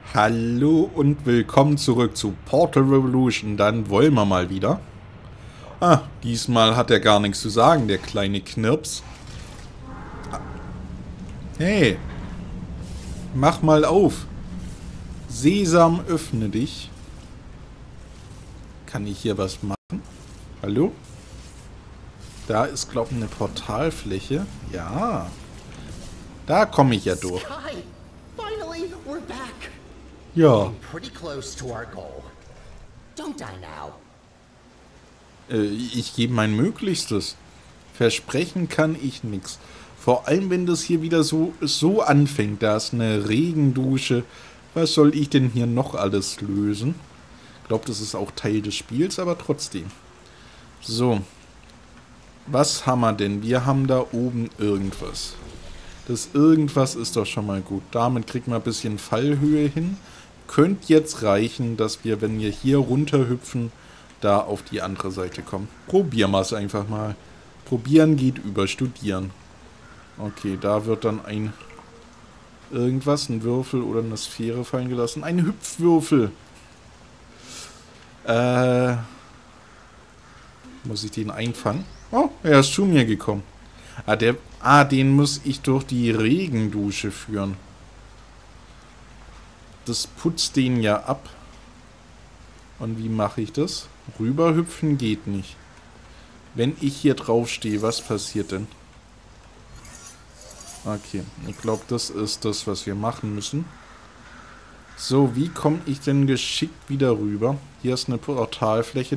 Hallo und willkommen zurück zu Portal Revolution. Dann wollen wir mal wieder. Diesmal hat er gar nichts zu sagen, der kleine Knirps. Hey, mach mal auf. Sesam, öffne dich. Kann ich hier was machen? Hallo? Da ist, glaube ich, eine Portalfläche. Ja. Da komme ich ja durch. Sky, finally, we're back. Ja. Pretty close to our goal. Don't die now. Ich gebe mein Möglichstes. Versprechen kann ich nichts. Vor allem, wenn das hier wieder so anfängt. Da ist eine Regendusche. Was soll ich denn hier noch alles lösen? Ich glaube, das ist auch Teil des Spiels, aber trotzdem. So. Was haben wir denn? Wir haben da oben irgendwas. Das irgendwas ist doch schon mal gut. Damit kriegen wir ein bisschen Fallhöhe hin. Könnte jetzt reichen, dass wir, wenn wir hier runterhüpfen, da auf die andere Seite kommen. Probieren wir es einfach mal. Probieren geht über Studieren. Okay, da wird dann ein irgendwas, ein Würfel oder eine Sphäre fallen gelassen. Ein Hüpfwürfel. Muss ich den einfangen? Oh, er ist zu mir gekommen. Den muss ich durch die Regendusche führen. Das putzt den ja ab. Und wie mache ich das? Rüberhüpfen geht nicht. Wenn ich hier drauf stehe, was passiert denn? Okay, ich glaube, das ist das, was wir machen müssen. So, wie komme ich denn geschickt wieder rüber? Hier ist eine Portalfläche,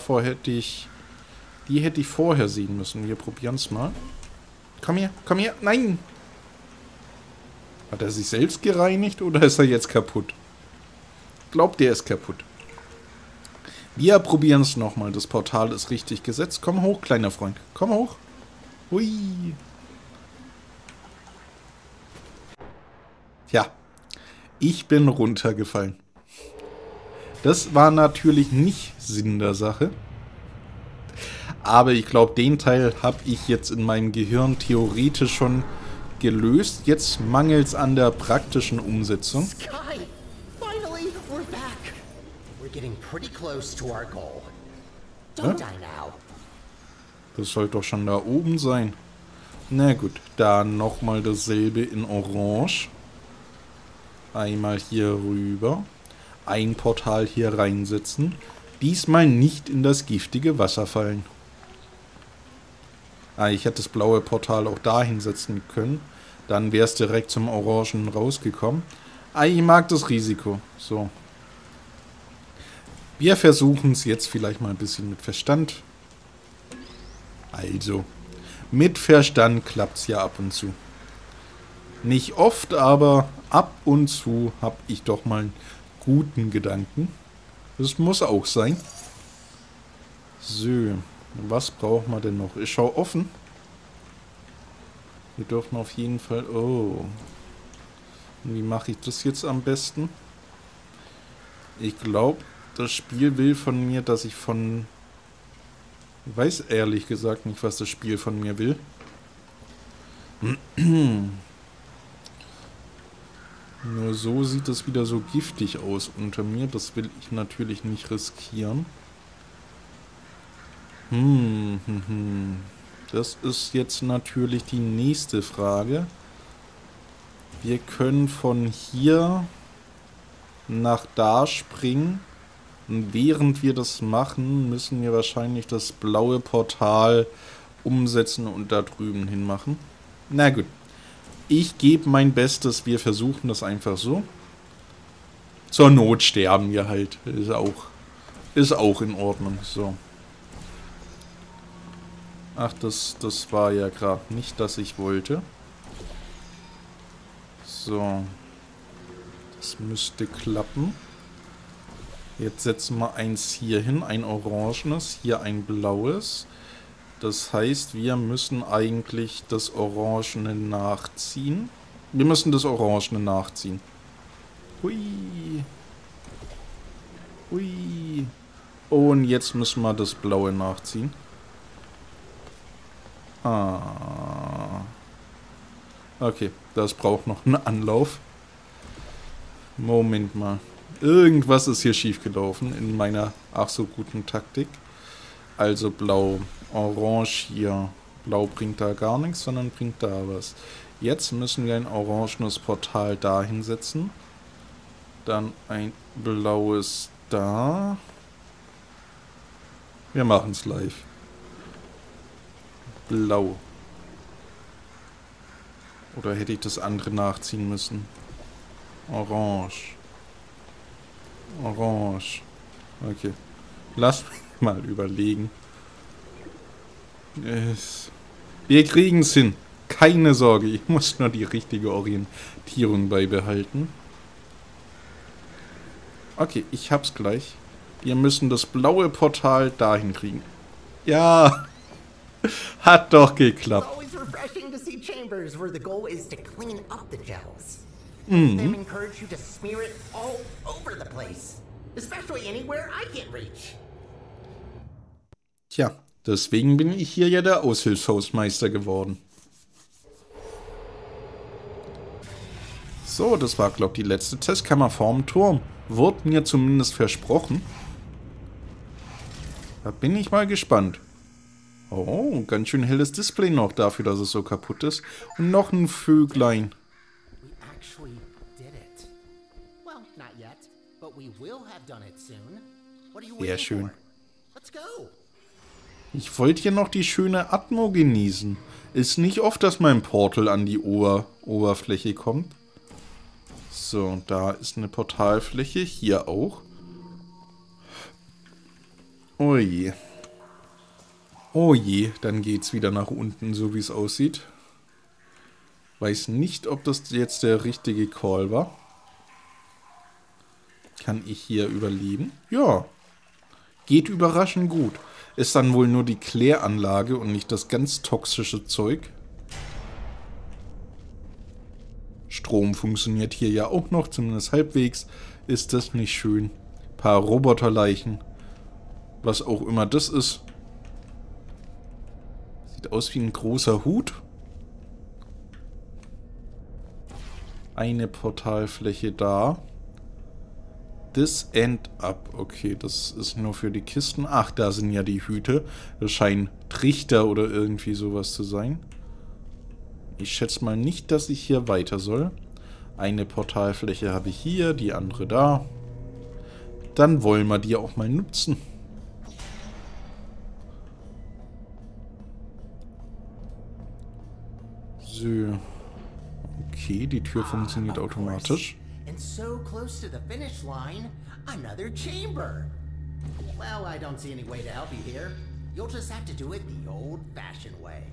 die hätte ich vorher sehen müssen. Wir probieren es mal. Komm her, nein! Hat er sich selbst gereinigt oder ist er jetzt kaputt? Ich glaube, der ist kaputt. Wir probieren es nochmal. Das Portal ist richtig gesetzt. Komm hoch, kleiner Freund. Komm hoch. Hui. Tja, ich bin runtergefallen. Das war natürlich nicht Sinn der Sache. Aber ich glaube, den Teil habe ich jetzt in meinem Gehirn theoretisch schon gelöst. Jetzt mangelt es an der praktischen Umsetzung. Sky, finally, we're back. We're getting pretty close to our goal. Don't die now. Das sollte doch schon da oben sein. Na gut, da nochmal dasselbe in Orange. Einmal hier rüber. Ein Portal hier reinsetzen. Diesmal nicht in das giftige Wasser fallen. Ich hätte das blaue Portal auch da hinsetzen können. Dann wäre es direkt zum Orangen rausgekommen. Ich mag das Risiko. So. Wir versuchen es jetzt vielleicht mal ein bisschen mit Verstand. Also, mit Verstand klappt es ja ab und zu. Nicht oft, aber ab und zu habe ich doch mal einen guten Gedanken. Das muss auch sein. So, was brauchen wir denn noch? Ich schaue offen. Wir dürfen auf jeden Fall... Oh. Und wie mache ich das jetzt am besten? Ich glaube, das Spiel will von mir, dass ich von... Ich weiß ehrlich gesagt nicht, was das Spiel von mir will. Nur so sieht es wieder so giftig aus unter mir. Das will ich natürlich nicht riskieren. Das ist jetzt natürlich die nächste Frage. Wir können von hier nach da springen. Und während wir das machen, müssen wir wahrscheinlich das blaue Portal umsetzen und da drüben hin machen. Na gut. Ich gebe mein Bestes. Wir versuchen das einfach so. Zur Not sterben wir halt. Ist auch in Ordnung. So. Ach, das war ja gerade nicht, das ich wollte. So. Das müsste klappen. Jetzt setzen wir eins hier hin, ein orangenes, hier ein blaues. Das heißt, wir müssen eigentlich das Orangene nachziehen. Wir müssen das Orangene nachziehen. Hui. Hui. Und jetzt müssen wir das Blaue nachziehen. Okay, das braucht noch einen Anlauf. Moment mal. Irgendwas ist hier schiefgelaufen in meiner ach so guten Taktik. Also blau, orange hier. Blau bringt da gar nichts, sondern bringt da was. Jetzt müssen wir ein orangenes Portal da hinsetzen. Dann ein blaues da. Wir machen es live. Blau. Oder hätte ich das andere nachziehen müssen? Orange. Orange. Okay. Lass mich mal überlegen. Wir kriegen es hin. Keine Sorge, ich muss nur die richtige Orientierung beibehalten. Okay, ich hab's gleich. Wir müssen das blaue Portal dahin kriegen. Ja, hat doch geklappt. It's always refreshing to see chambers where the goal is to clean up the gels. Them encourage you to smear it all over the place, especially anywhere I can't reach. Tja, deswegen bin ich hier ja der Aushilfshausmeister geworden. So, das war, glaube ich, die letzte Testkammer vorm Turm. Wurde mir zumindest versprochen. Da bin ich mal gespannt. Oh, ganz schön helles Display noch dafür, dass es so kaputt ist. Und noch ein Vöglein. We actually did it. Well, not yet, but we will have done it soon. What are you Sehr waiting schön. for? Let's go. Ich wollte hier noch die schöne Atmo genießen. Ist nicht oft, dass mein Portal an die Oberfläche kommt. So, da ist eine Portalfläche. Hier auch. Oh je. Oh je, dann geht's wieder nach unten, so wie es aussieht. Weiß nicht, ob das jetzt der richtige Call war. Kann ich hier überleben? Ja. Geht überraschend gut. Ist dann wohl nur die Kläranlage und nicht das ganz toxische Zeug. Strom funktioniert hier ja auch noch, zumindest halbwegs. Ist das nicht schön? Ein paar Roboterleichen. Was auch immer das ist. Sieht aus wie ein großer Hut. Eine Portalfläche da. This end up. Okay, das ist nur für die Kisten. Ach, da sind ja die Hüte. Das scheinen Trichter oder irgendwie sowas zu sein. Ich schätze mal nicht, dass ich hier weiter soll. Eine Portalfläche habe ich hier, die andere da. Dann wollen wir die auch mal nutzen. So. Okay, die Tür funktioniert automatisch. And so close to the finish line, another chamber. Well, I don't see any way to help you here. You'll just have to do it the old-fashioned way.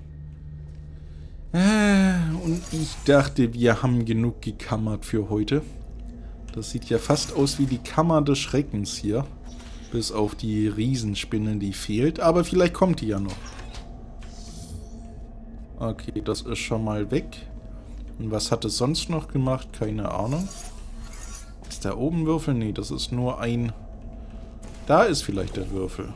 Und ich dachte, wir haben genug gekammert für heute. Das sieht ja fast aus wie die Kammer des Schreckens hier. Bis auf die Riesenspinne, die fehlt. Aber vielleicht kommt die ja noch. Okay, das ist schon mal weg. Und was hat es sonst noch gemacht? Keine Ahnung. Ist da oben Würfel? Nee, das ist nur ein... Da ist vielleicht der Würfel.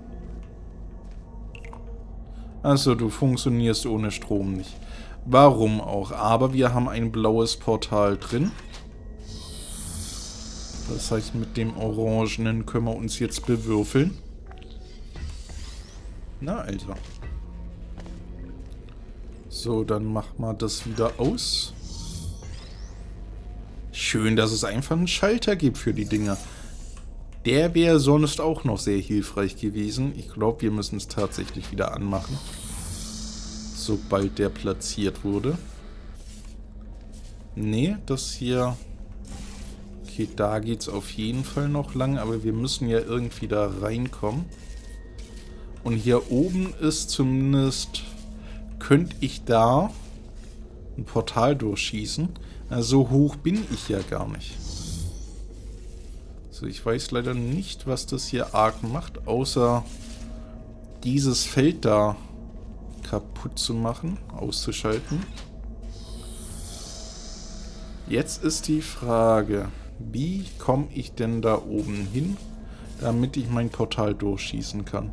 Also, du funktionierst ohne Strom nicht. Warum auch? Aber wir haben ein blaues Portal drin. Das heißt, mit dem Orangenen können wir uns jetzt bewürfeln. Na also. So, dann machen wir das wieder aus. Schön, dass es einfach einen Schalter gibt für die Dinger. Der wäre sonst auch noch sehr hilfreich gewesen. Ich glaube, wir müssen es tatsächlich wieder anmachen. Sobald der platziert wurde. Nee, das hier... Okay, da geht es auf jeden Fall noch lang, aber wir müssen ja irgendwie da reinkommen. Und hier oben ist zumindest... Könnte ich da ein Portal durchschießen? Na, so hoch bin ich ja gar nicht. So, ich weiß leider nicht, was das hier arg macht, außer dieses Feld da kaputt zu machen, auszuschalten. Jetzt ist die Frage, wie komme ich denn da oben hin, damit ich mein Portal durchschießen kann?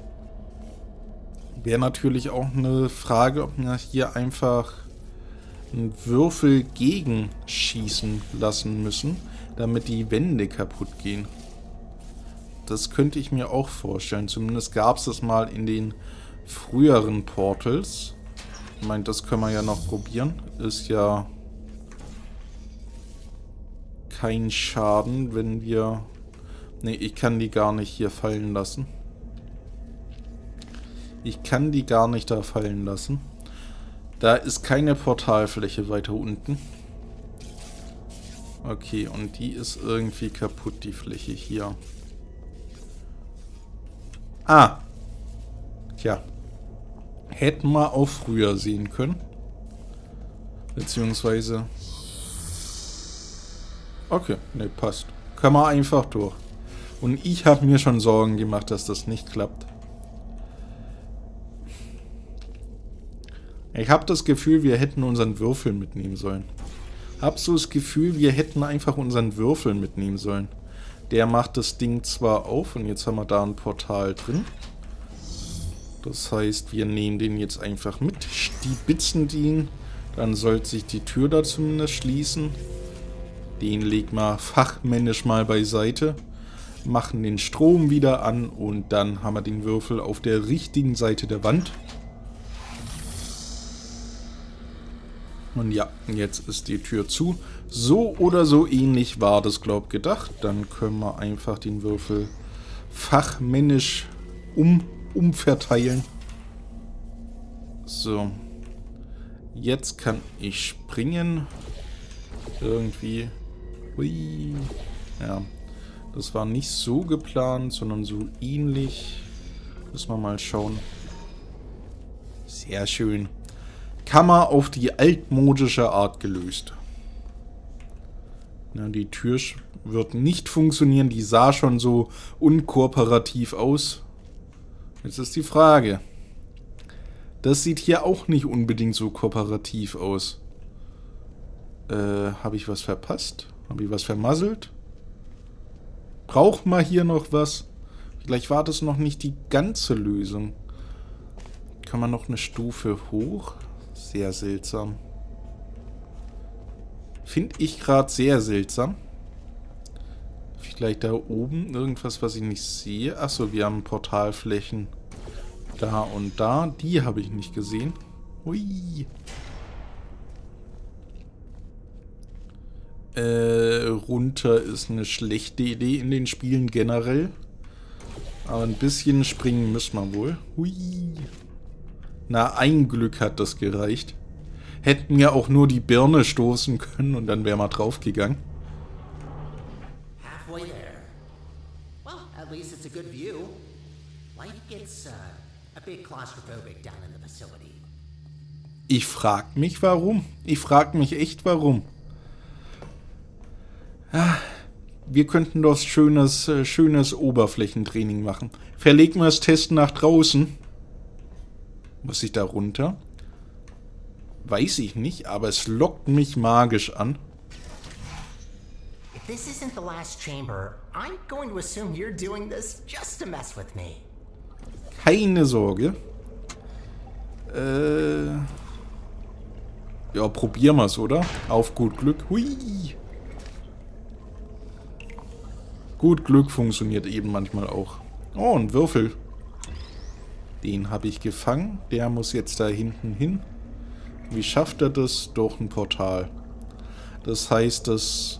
Wäre natürlich auch eine Frage, ob man hier einfach einen Würfel gegenschießen lassen müssen, damit die Wände kaputt gehen. Das könnte ich mir auch vorstellen. Zumindest gab es das mal in den früheren Portals. Ich meine, das können wir ja noch probieren. Ist ja kein Schaden, wenn wir... Ne, ich kann die gar nicht hier fallen lassen. Ich kann die gar nicht da fallen lassen. Da ist keine Portalfläche weiter unten. Okay, und die ist irgendwie kaputt, die Fläche hier. Ah. Tja. Hätten wir auch früher sehen können. Beziehungsweise... Okay, ne, passt. Können wir einfach durch. Und ich habe mir schon Sorgen gemacht, dass das nicht klappt. Ich habe das Gefühl, wir hätten unseren Würfel mitnehmen sollen. Hab so das Gefühl, wir hätten einfach unseren Würfel mitnehmen sollen. Der macht das Ding zwar auf und jetzt haben wir da ein Portal drin. Das heißt, wir nehmen den jetzt einfach mit, stibitzen den. Dann sollte sich die Tür da zumindest schließen. Den legen wir fachmännisch mal beiseite. Machen den Strom wieder an und dann haben wir den Würfel auf der richtigen Seite der Wand. Und ja, jetzt ist die Tür zu. So oder so ähnlich war das, glaube ich, gedacht. Dann können wir einfach den Würfel fachmännisch umverteilen. So. Jetzt kann ich springen. Irgendwie. Hui. Ja. Das war nicht so geplant, sondern so ähnlich. Müssen wir mal schauen. Sehr schön. Kammer auf die altmodische Art gelöst. Na, die Tür wird nicht funktionieren. Die sah schon so unkooperativ aus. Jetzt ist die Frage. Das sieht hier auch nicht unbedingt so kooperativ aus. Habe ich was verpasst? Habe ich was vermasselt? Braucht man hier noch was? Vielleicht war das noch nicht die ganze Lösung. Kann man noch eine Stufe hoch? Sehr seltsam. Finde ich gerade sehr seltsam. Vielleicht da oben irgendwas, was ich nicht sehe. Achso, wir haben Portalflächen da und da. Die habe ich nicht gesehen. Hui. Runter ist eine schlechte Idee in den Spielen generell. Aber ein bisschen springen müssen wir wohl. Hui. Na, ein Glück hat das gereicht. Hätten ja auch nur die Birne stoßen können und dann wären wir draufgegangen. Halfway there. Well, at least it's a good view. Life gets a bit claustrophobic down in the facility. Ich frag mich warum. Ich frag mich echt warum. Wir könnten doch schönes Oberflächentraining machen. Verlegen wir das Testen nach draußen. Muss ich da runter? Weiß ich nicht, aber es lockt mich magisch an. If this isn't the last chamber, I'm going to assume you're doing this just to mess with me. Keine Sorge. Ja, probieren wir es, oder? Auf gut Glück. Hui. Gut Glück funktioniert eben manchmal auch. Oh, ein Würfel. Den habe ich gefangen. Der muss jetzt da hinten hin. Wie schafft er das? Durch ein Portal. Das heißt, dass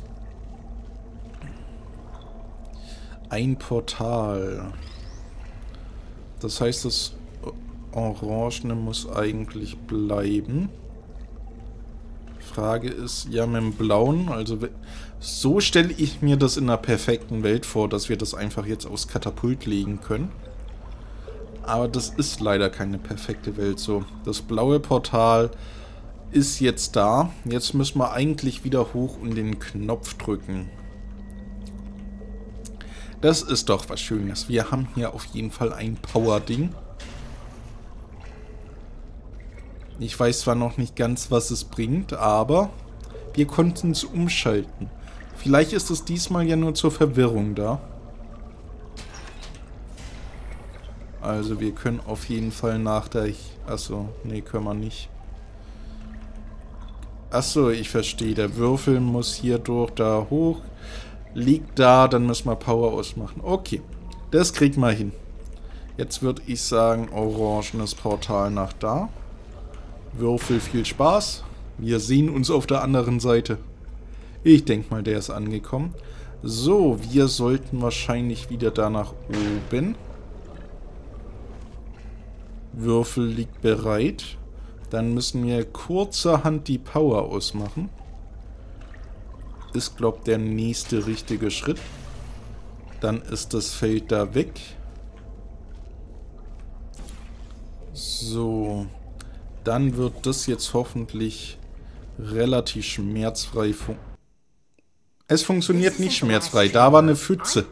ein Portal. Das heißt, das Orangene muss eigentlich bleiben. Frage ist, ja, mit dem Blauen, also so stelle ich mir das in einer perfekten Welt vor, dass wir das einfach jetzt aufs Katapult legen können. Aber das ist leider keine perfekte Welt so. Das blaue Portal ist jetzt da. Jetzt müssen wir eigentlich wieder hoch und den Knopf drücken. Das ist doch was Schönes. Wir haben hier auf jeden Fall ein Power-Ding. Ich weiß zwar noch nicht ganz, was es bringt, aber wir konnten es umschalten. Vielleicht ist es diesmal ja nur zur Verwirrung da. Also wir können auf jeden Fall nach der... Achso, nee, können wir nicht. Achso, ich verstehe. Der Würfel muss hier durch da hoch. Liegt da, dann müssen wir Power ausmachen. Okay, das kriegt man hin. Jetzt würde ich sagen, orangenes Portal nach da. Würfel, viel Spaß. Wir sehen uns auf der anderen Seite. Ich denke mal, der ist angekommen. So, wir sollten wahrscheinlich wieder da nach oben. Würfel liegt bereit. Dann müssen wir kurzerhand die Power ausmachen. Ist, glaube ich, der nächste richtige Schritt. Dann ist das Feld da weg. So. Dann wird das jetzt hoffentlich relativ schmerzfrei funktionieren. Es funktioniert nicht schmerzfrei. Da war eine Pfütze.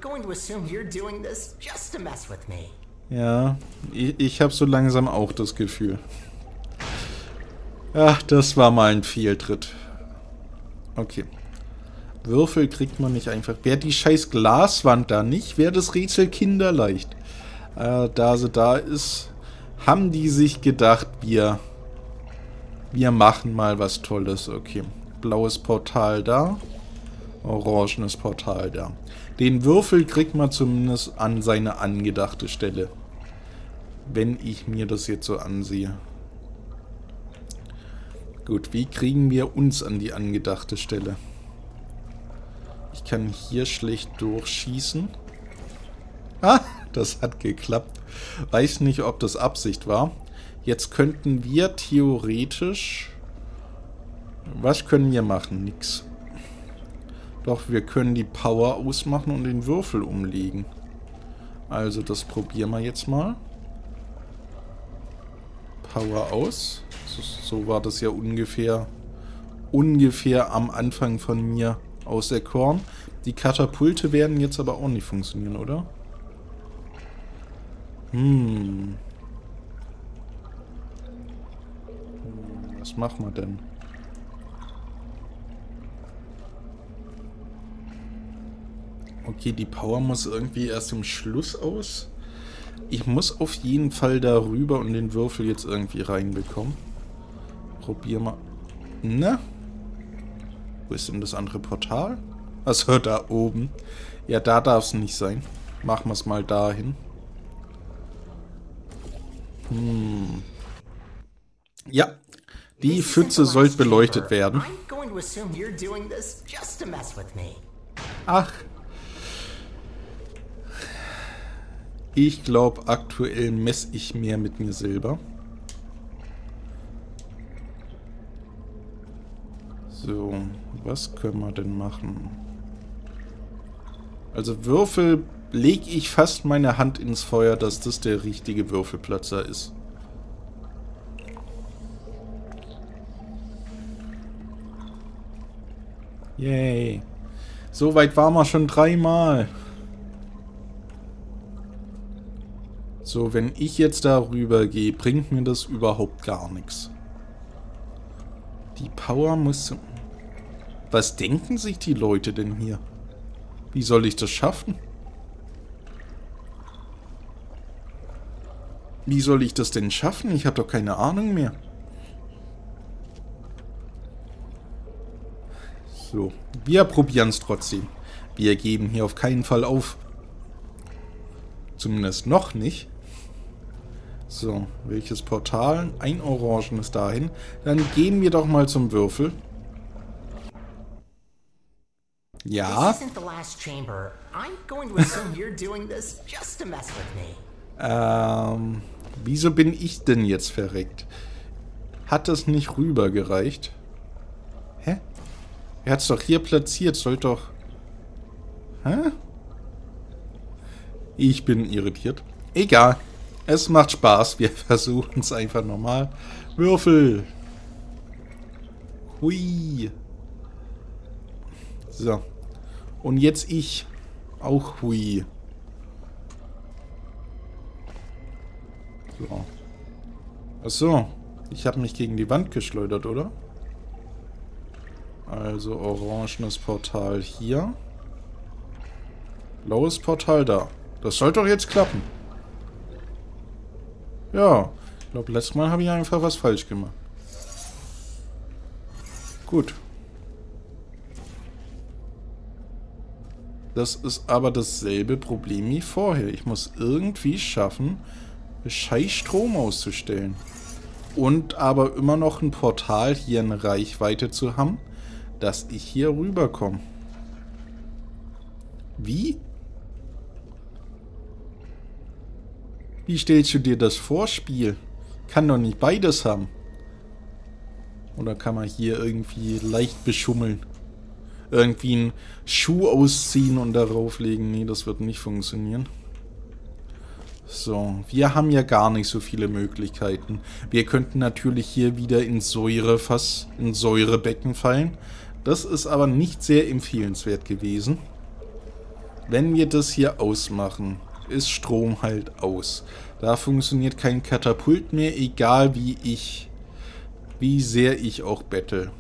Ja, ich habe so langsam auch das Gefühl. Ach, das war mal ein Fehltritt. Okay. Würfel kriegt man nicht einfach. Wäre die scheiß Glaswand da nicht, wäre das Rätsel kinderleicht. Da sie da ist, haben die sich gedacht, wir machen mal was Tolles. Okay. Blaues Portal da. Orangenes Portal da. Den Würfel kriegt man zumindest an seine angedachte Stelle. Wenn ich mir das jetzt so ansehe. Gut, wie kriegen wir uns an die angedachte Stelle? Ich kann hier schlecht durchschießen. Ah, das hat geklappt. Weiß nicht, ob das Absicht war. Jetzt könnten wir theoretisch... Was können wir machen? Nix. Doch, wir können die Power ausmachen und den Würfel umlegen. Also, das probieren wir jetzt mal. Power aus. So war das ja ungefähr am Anfang von mir auserkoren. Die Katapulte werden jetzt aber auch nicht funktionieren, oder? Was machen wir denn? Okay, die Power muss irgendwie erst im Schluss aus. Ich muss auf jeden Fall darüber und den Würfel jetzt irgendwie reinbekommen. Probier mal. Na? Wo ist denn das andere Portal? Achso, da oben. Ja, da darf es nicht sein. Machen wir es mal dahin. Ja, die Pfütze sollte beleuchtet werden. Ach. Ich glaube, aktuell messe ich mehr mit mir selber. So, was können wir denn machen? Also Würfel lege ich fast meine Hand ins Feuer, dass das der richtige Würfelplatzer ist. Yay. So weit waren wir schon 3-mal. So, wenn ich jetzt darüber gehe, bringt mir das überhaupt gar nichts. Die Power muss... Was denken sich die Leute denn hier? Wie soll ich das schaffen? Wie soll ich das denn schaffen? Ich habe doch keine Ahnung mehr. So, wir probieren es trotzdem. Wir geben hier auf keinen Fall auf. Zumindest noch nicht. So, welches Portal? Ein orangenes dahin. Dann gehen wir doch mal zum Würfel. Ja. Wieso bin ich denn jetzt verreckt? Hat das nicht rübergereicht? Hä? Er hat es doch hier platziert, soll doch... Hä? Ich bin irritiert. Egal. Es macht Spaß. Wir versuchen es einfach normal. Würfel. Hui. So. Und jetzt ich. Auch hui. So. Achso. Ich habe mich gegen die Wand geschleudert, oder? Also orangenes Portal hier. Blaues Portal da. Das soll doch jetzt klappen. Ja. Ich glaube, letztes Mal habe ich einfach was falsch gemacht. Gut. Das ist aber dasselbe Problem wie vorher. Ich muss irgendwie schaffen, scheiß Strom auszustellen. Und aber immer noch ein Portal hier in Reichweite zu haben, dass ich hier rüberkomme. Wie? Wie stellst du dir das vor, Spiel? Kann doch nicht beides haben. Oder kann man hier irgendwie leicht beschummeln? Irgendwie einen Schuh ausziehen und darauf legen? Nee, das wird nicht funktionieren. So, wir haben ja gar nicht so viele Möglichkeiten. Wir könnten natürlich hier wieder ins Säurefass, in Säurebecken fallen. Das ist aber nicht sehr empfehlenswert gewesen. Wenn wir das hier ausmachen, ist Strom halt aus. Da funktioniert kein Katapult mehr, egal wie sehr ich auch bettel.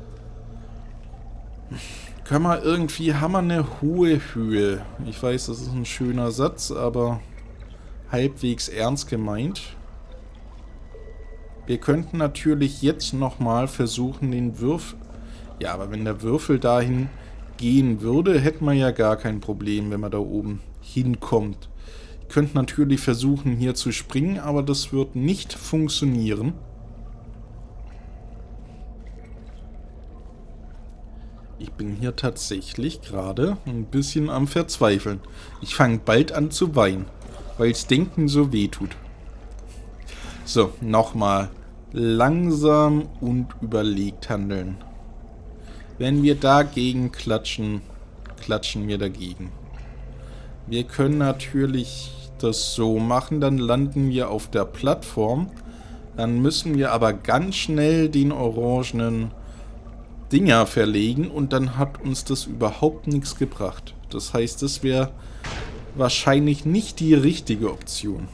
Können wir irgendwie, haben wir eine hohe Höhe? Ich weiß, das ist ein schöner Satz, aber halbwegs ernst gemeint. Wir könnten natürlich jetzt nochmal versuchen, den Würfel... Ja, aber wenn der Würfel dahin gehen würde, hätten wir ja gar kein Problem, wenn man da oben hinkommt. Ich könnte natürlich versuchen, hier zu springen, aber das wird nicht funktionieren. Ich bin hier tatsächlich gerade ein bisschen am Verzweifeln. Ich fange bald an zu weinen, weil das Denken so weh tut. So, nochmal. Langsam und überlegt handeln. Wenn wir dagegen klatschen, klatschen wir dagegen. Wir können natürlich das so machen, dann landen wir auf der Plattform. Dann müssen wir aber ganz schnell den orangenen Dinger verlegen und dann hat uns das überhaupt nichts gebracht. Das heißt, das wäre wahrscheinlich nicht die richtige Option.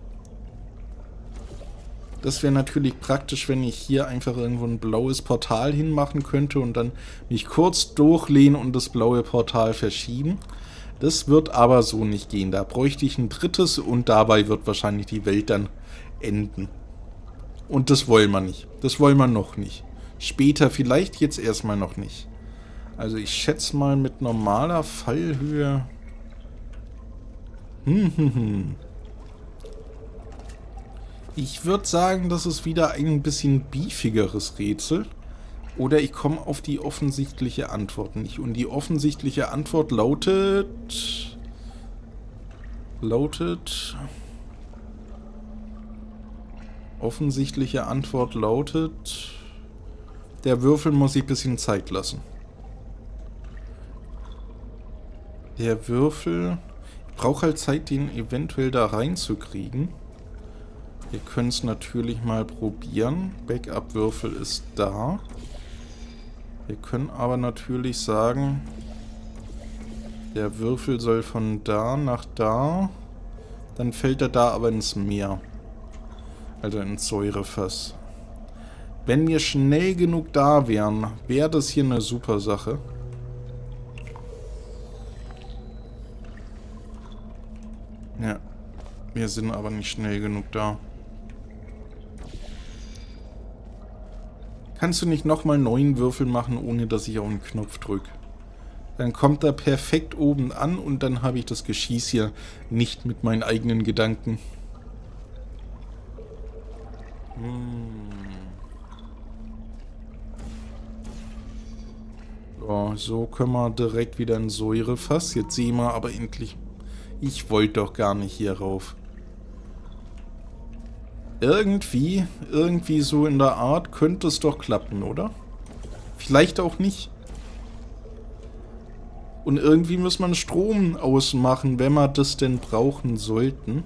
Das wäre natürlich praktisch, wenn ich hier einfach irgendwo ein blaues Portal hinmachen könnte und dann mich kurz durchlehnen und das blaue Portal verschieben. Das wird aber so nicht gehen. Da bräuchte ich ein drittes und dabei wird wahrscheinlich die Welt dann enden. Und das wollen wir nicht. Das wollen wir noch nicht. Später vielleicht, jetzt erstmal noch nicht. Also ich schätze mal mit normaler Fallhöhe... Ich würde sagen, das ist wieder ein bisschen beefigeres Rätsel. Oder ich komme auf die offensichtliche Antwort nicht. Und die offensichtliche Antwort lautet... Offensichtliche Antwort lautet... Der Würfel muss sich ein bisschen Zeit lassen. Der Würfel... Ich brauche halt Zeit, den eventuell da reinzukriegen. Wir können es natürlich mal probieren. Backup-Würfel ist da. Wir können aber natürlich sagen, der Würfel soll von da nach da. Dann fällt er da aber ins Meer. Also ins Säurefass. Wenn wir schnell genug da wären, wäre das hier eine super Sache. Ja, wir sind aber nicht schnell genug da. Kannst du nicht nochmal 9 Würfel machen, ohne dass ich auf den Knopf drücke? Dann kommt er perfekt oben an und dann habe ich das Geschieß hier nicht mit meinen eigenen Gedanken. So können wir direkt wieder in Säurefass. Jetzt sehen wir aber endlich... Ich wollte doch gar nicht hier rauf. Irgendwie so in der Art könnte es doch klappen, oder? Vielleicht auch nicht. Und irgendwie muss man Strom ausmachen, wenn wir das denn brauchen sollten.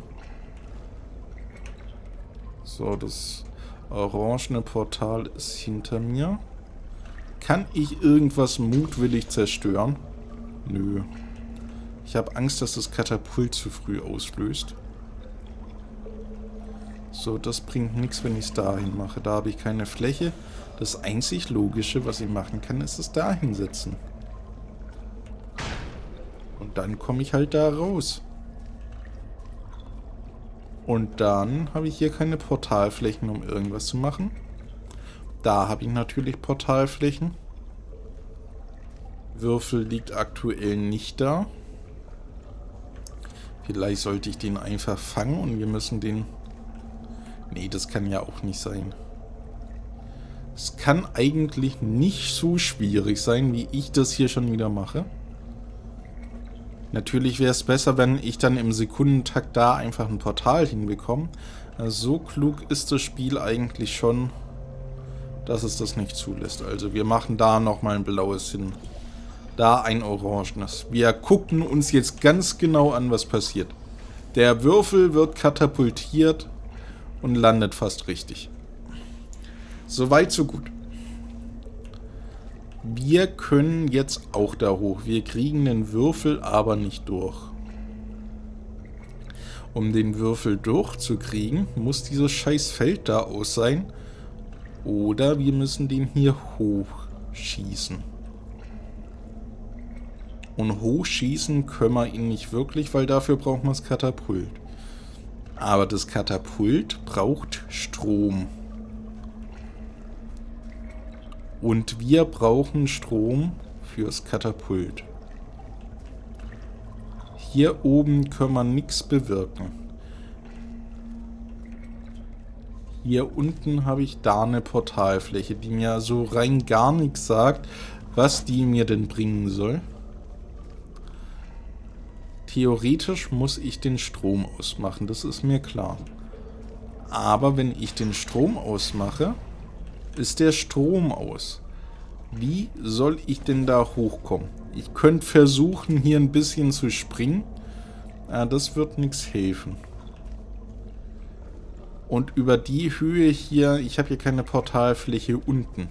So, das orangene Portal ist hinter mir. Kann ich irgendwas mutwillig zerstören? Nö. Ich habe Angst, dass das Katapult zu früh auslöst. So, das bringt nichts, wenn ich es dahin mache. Da habe ich keine Fläche. Das einzig Logische, was ich machen kann, ist es da hinsetzen. Und dann komme ich halt da raus. Und dann habe ich hier keine Portalflächen, um irgendwas zu machen. Da habe ich natürlich Portalflächen. Würfel liegt aktuell nicht da. Vielleicht sollte ich den einfach fangen und wir müssen den... Nee, das kann ja auch nicht sein. Es kann eigentlich nicht so schwierig sein, wie ich das hier schon wieder mache. Natürlich wäre es besser, wenn ich dann im Sekundentakt da einfach ein Portal hinbekomme. Also so klug ist das Spiel eigentlich schon, dass es das nicht zulässt. Also wir machen da nochmal ein blaues hin. Da ein orangenes. Wir gucken uns jetzt ganz genau an, was passiert. Der Würfel wird katapultiert und landet fast richtig. Soweit, so gut. Wir können jetzt auch da hoch. Wir kriegen den Würfel aber nicht durch. Um den Würfel durchzukriegen, muss dieses scheiß Feld da aus sein. Oder wir müssen den hier hochschießen. Und hochschießen können wir ihn nicht wirklich, weil dafür braucht man das Katapult. Aber das Katapult braucht Strom. Und wir brauchen Strom fürs Katapult. Hier oben können wir nichts bewirken. Hier unten habe ich da eine Portalfläche, die mir so rein gar nichts sagt, was die mir denn bringen soll. Theoretisch muss ich den Strom ausmachen, das ist mir klar. Aber wenn ich den Strom ausmache, ist der Strom aus. Wie soll ich denn da hochkommen? Ich könnte versuchen, hier ein bisschen zu springen. Das wird nichts helfen. Und über die Höhe hier, ich habe hier keine Portalfläche unten.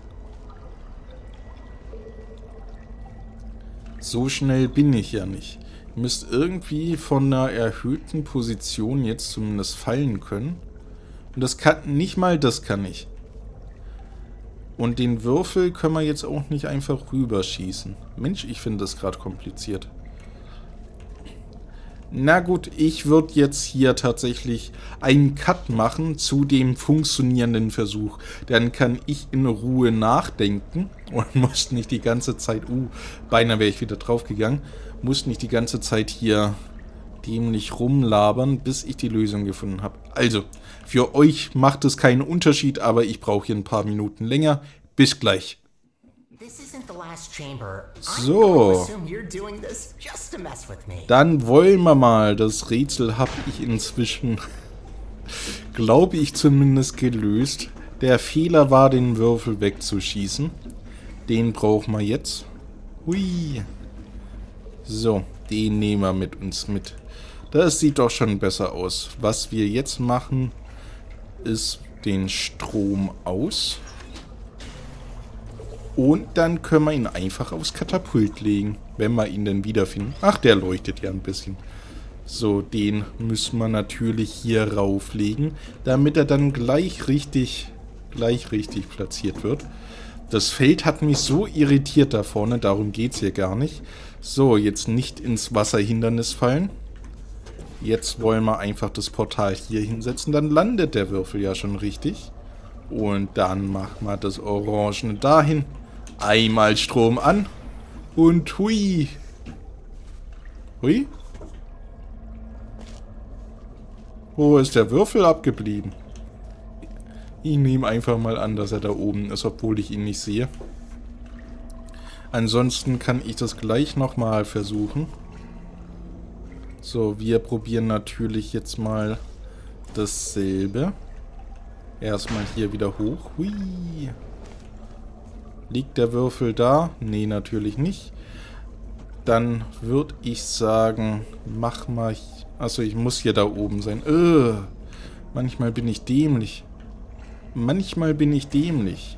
So schnell bin ich ja nicht. Ihr müsst irgendwie von einer erhöhten Position jetzt zumindest fallen können. Und das kann, nicht mal das kann ich. Und den Würfel können wir jetzt auch nicht einfach rüberschießen. Mensch, ich finde das gerade kompliziert. Na gut, ich würde jetzt hier tatsächlich einen Cut machen zu dem funktionierenden Versuch. Dann kann ich in Ruhe nachdenken und muss nicht die ganze Zeit... beinahe wäre ich wieder draufgegangen. Muss nicht die ganze Zeit hier dämlich rumlabern, bis ich die Lösung gefunden habe. Also, für euch macht es keinen Unterschied, aber ich brauche hier ein paar Minuten länger. Bis gleich. So. Dann wollen wir mal. Das Rätsel habe ich inzwischen, glaube ich zumindest, gelöst. Der Fehler war, den Würfel wegzuschießen. Den brauchen wir jetzt. Hui. So, den nehmen wir mit uns mit. Das sieht doch schon besser aus. Was wir jetzt machen, ist den Strom aus. Und dann können wir ihn einfach aufs Katapult legen, wenn wir ihn dann wiederfinden. Ach, der leuchtet ja ein bisschen. So, den müssen wir natürlich hier rauflegen, damit er dann gleich richtig platziert wird. Das Feld hat mich so irritiert da vorne, darum geht es hier gar nicht. So, jetzt nicht ins Wasserhindernis fallen. Jetzt wollen wir einfach das Portal hier hinsetzen, dann landet der Würfel ja schon richtig. Und dann machen wir das Orangene dahin. Einmal Strom an. Und hui. Hui? Wo ist der Würfel abgeblieben? Ich nehme einfach mal an, dass er da oben ist, obwohl ich ihn nicht sehe. Ansonsten kann ich das gleich nochmal versuchen. So, wir probieren natürlich jetzt mal dasselbe. Erstmal hier wieder hoch. Hui. Liegt der Würfel da? Nee, natürlich nicht. Dann würde ich sagen, mach mal... Achso, ich muss hier da oben sein. Manchmal bin ich dämlich. Manchmal bin ich dämlich.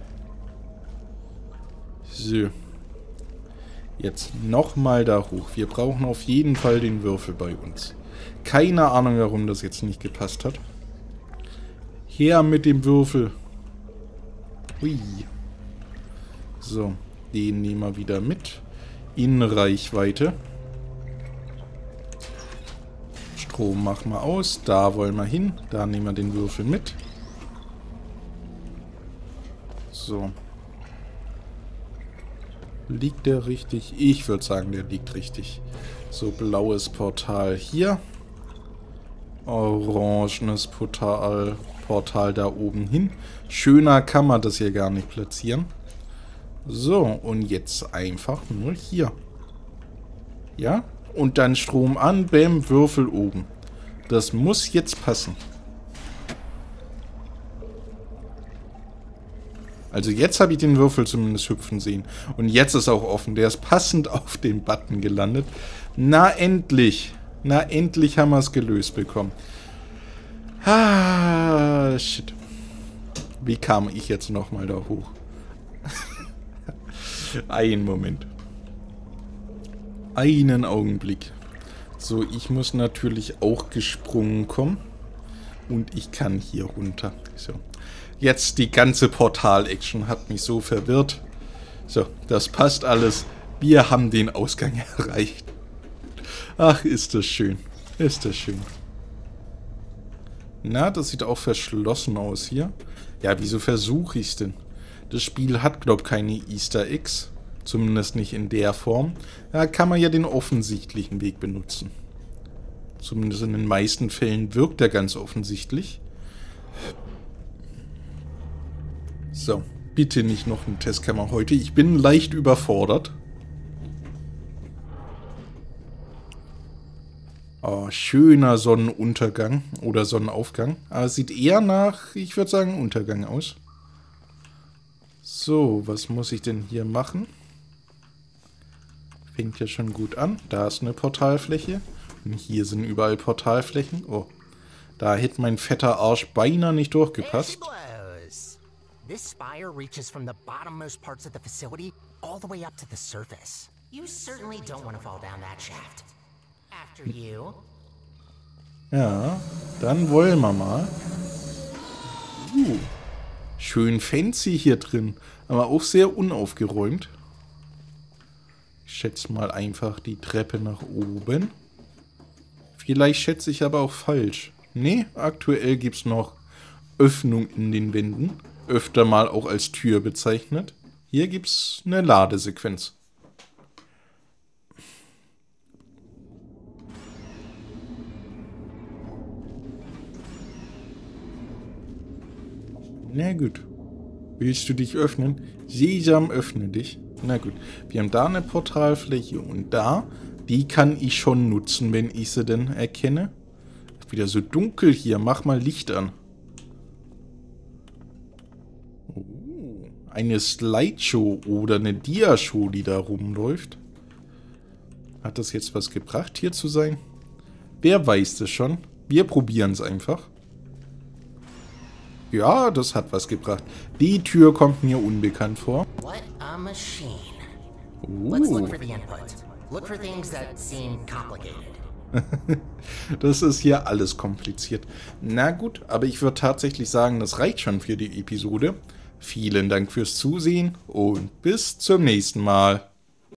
So. Jetzt nochmal da hoch. Wir brauchen auf jeden Fall den Würfel bei uns. Keine Ahnung, warum das jetzt nicht gepasst hat. Her mit dem Würfel. Hui. So, den nehmen wir wieder mit. In Reichweite. Strom machen wir aus. Da wollen wir hin. Da nehmen wir den Würfel mit. So. Liegt der richtig? Ich würde sagen, der liegt richtig. So, blaues Portal hier. Orangenes Portal da oben hin. Schöner kann man das hier gar nicht platzieren. So, und jetzt einfach nur hier. Ja? Und dann Strom an, bäm, Würfel oben. Das muss jetzt passen. Also jetzt habe ich den Würfel zumindest hüpfen sehen. Und jetzt ist auch offen. Der ist passend auf den Button gelandet. Na endlich. Na endlich haben wir es gelöst bekommen. Ah, shit. Wie kam ich jetzt nochmal da hoch? Einen Moment. Einen Augenblick. So, ich muss natürlich auch gesprungen kommen. Und ich kann hier runter. So. Jetzt die ganze Portal-Action hat mich so verwirrt. So, das passt alles. Wir haben den Ausgang erreicht. Ach, ist das schön. Ist das schön. Na, das sieht auch verschlossen aus hier. Ja, wieso versuche ich es denn? Das Spiel hat, glaube ich, keine Easter Eggs. Zumindest nicht in der Form. Da kann man ja den offensichtlichen Weg benutzen. Zumindest in den meisten Fällen wirkt er ganz offensichtlich. So, bitte nicht noch eine Testkammer heute. Ich bin leicht überfordert. Oh, schöner Sonnenuntergang oder Sonnenaufgang. Aber es sieht eher nach, ich würde sagen, Untergang aus. So, was muss ich denn hier machen? Fängt ja schon gut an. Da ist eine Portalfläche. Und hier sind überall Portalflächen. Oh, da hätte mein fetter Arsch beinahe nicht durchgepasst. This spire reaches from the bottommost parts of the facility all the way up to the surface. You certainly don't want to fall down that shaft. After you. Ja, dann wollen wir mal. Schön fancy hier drin, aber auch sehr unaufgeräumt. Ich schätze mal einfach die Treppe nach oben. Vielleicht schätze ich aber auch falsch. Nee, aktuell gibt es noch Öffnung in den Wänden. Öfter mal auch als Tür bezeichnet. Hier gibt es eine Ladesequenz. Na gut. Willst du dich öffnen? Sesam, öffne dich. Na gut. Wir haben da eine Portalfläche und da. Die kann ich schon nutzen, wenn ich sie denn erkenne. Wieder so dunkel hier. Mach mal Licht an. Eine Slideshow oder eine Diashow, die da rumläuft. Hat das jetzt was gebracht, hier zu sein? Wer weiß das schon? Wir probieren es einfach. Ja, das hat was gebracht. Die Tür kommt mir unbekannt vor. What a machine. Let's look for the input. Look for things that seem complicated. Das ist hier alles kompliziert. Na gut, aber ich würde tatsächlich sagen, das reicht schon für die Episode. Vielen Dank fürs Zusehen und bis zum nächsten Mal.